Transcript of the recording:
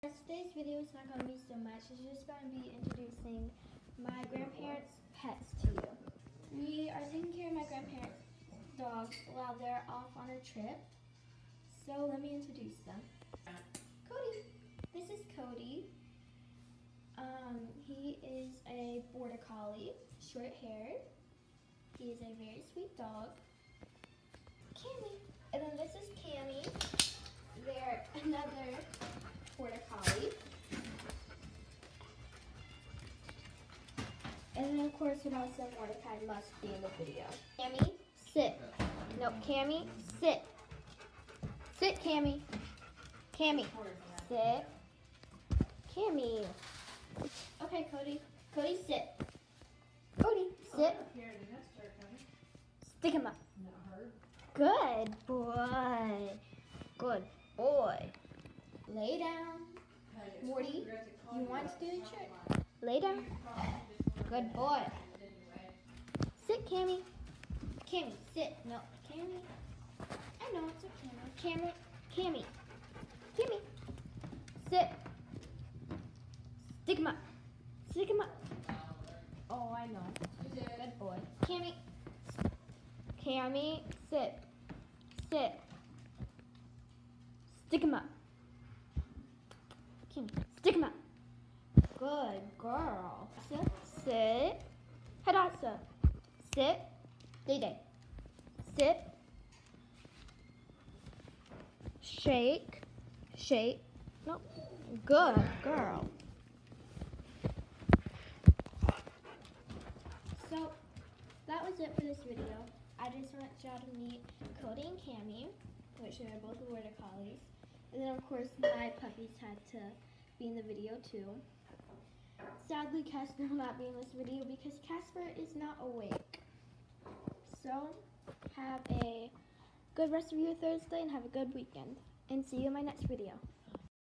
Today's video is not going to be so much. It's just going to be introducing my grandparents' pets to you. We are taking care of my grandparents' dogs while they're off on a trip. So let me introduce them. Cody. This is Cody. He is a border collie, short-haired. He is a very sweet dog. Cami. And then this is Cami. They're another border collie. And then of course also Mordecai must be in the video. Cami, sit. No, Cami, sit. Sit, Cami. Cami, sit. Cami. Okay, Cody. Cody, sit. Cody, sit. Stick him up. Good boy. Good boy. Lay down. Morty, you want to do the trick? Lay down. Good boy. Sit, Cami. Cami, sit. No, Cami. I know it's a Cami. Cami. Cami. Sit. Stick him up. Stick him up. Oh, I know. Good boy. Cami. Cami, sit. Sit. Stick him up. Cami, stick him up. Good girl. Sit. Hadasa. Sit. Day. Sit. Shake. Shake. Nope. Good girl. So, that was it for this video. I just want y'all to meet Cody and Cami, which are both border collies. And then of course my puppies had to be in the video too. Sadly, Casper will not be in this video because Casper is not awake. So, have a good rest of your Thursday and have a good weekend. And see you in my next video.